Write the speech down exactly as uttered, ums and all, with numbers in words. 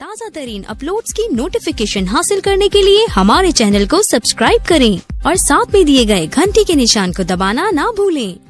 ताज़ा तरीन अपलोड्स की नोटिफिकेशन हासिल करने के लिए हमारे चैनल को सब्सक्राइब करें और साथ में दिए गए घंटी के निशान को दबाना ना भूलें।